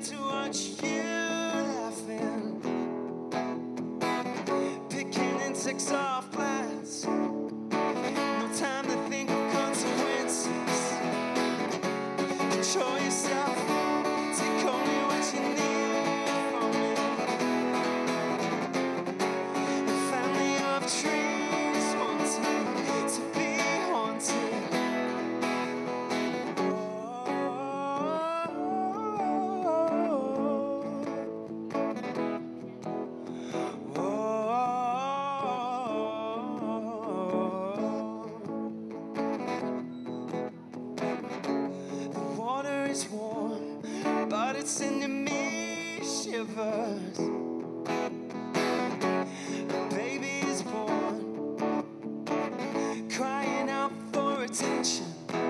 to watch you laughing, picking insects off plants. No time to think of consequences. Control yourself, take only what you need from me. A family of trees wanting to be haunted. The water is warm, but it's sending me shivers. A baby is born, crying out for attention.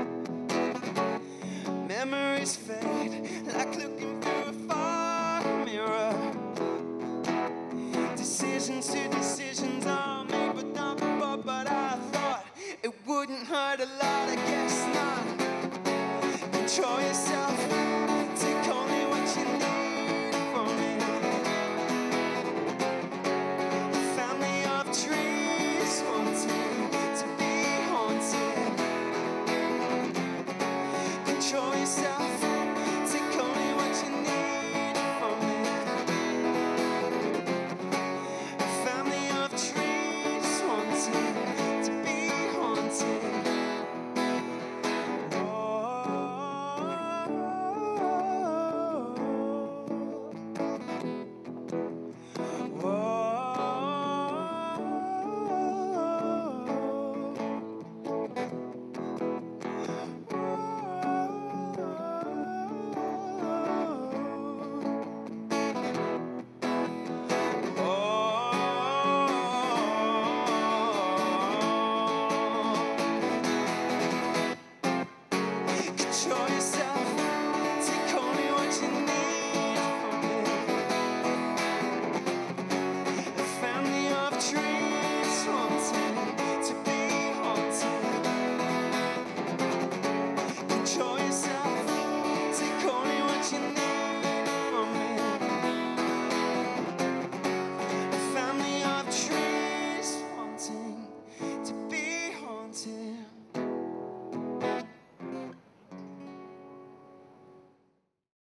Memories fade like looking through a fog mirror. Decisions to decisions are made but not before. But I thought it wouldn't hurt a lot, I guess not. Control yourself.